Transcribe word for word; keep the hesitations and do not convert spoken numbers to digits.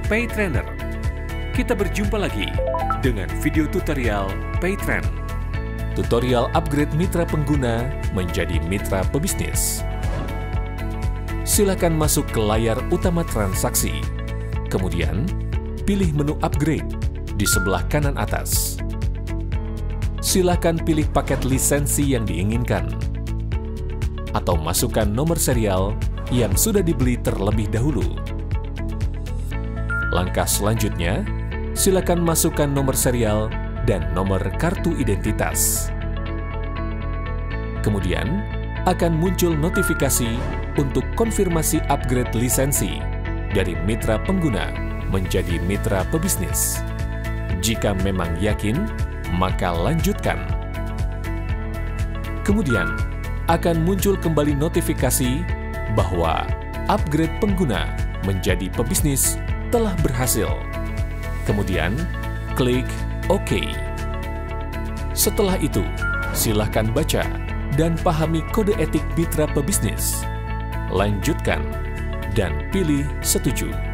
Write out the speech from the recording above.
PayTrainer. Kita berjumpa lagi dengan video tutorial PayTrend. Tutorial upgrade mitra pengguna menjadi mitra pebisnis. Silakan masuk ke layar utama transaksi. Kemudian, pilih menu upgrade di sebelah kanan atas. Silakan pilih paket lisensi yang diinginkan. Atau masukkan nomor serial yang sudah dibeli terlebih dahulu. Langkah selanjutnya, silakan masukkan nomor serial dan nomor kartu identitas. Kemudian, akan muncul notifikasi untuk konfirmasi upgrade lisensi dari mitra pengguna menjadi mitra pebisnis. Jika memang yakin, maka lanjutkan. Kemudian, akan muncul kembali notifikasi bahwa upgrade pengguna menjadi pebisnis telah berhasil. Kemudian, klik OK. Setelah itu, silakan baca dan pahami kode etik mitra pebisnis. Lanjutkan dan pilih setuju.